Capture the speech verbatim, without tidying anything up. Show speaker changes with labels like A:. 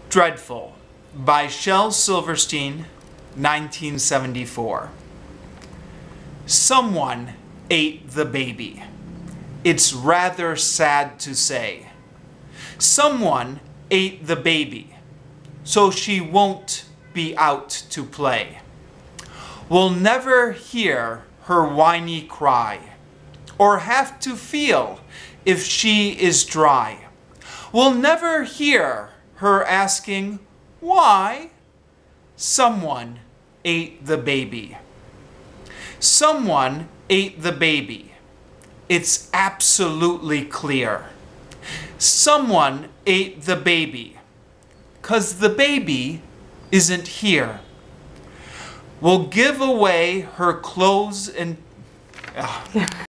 A: Dreadful by Shel Silverstein, nineteen seventy-four. Someone ate the baby. It's rather sad to say. Someone ate the baby, so she won't be out to play. We'll never hear her whiny cry, or have to feel if she is dry. We'll never hear her asking, why? Someone ate the baby. Someone ate the baby. It's absolutely clear. Someone ate the baby, 'cause the baby isn't here. We'll give away her clothes and... Uh.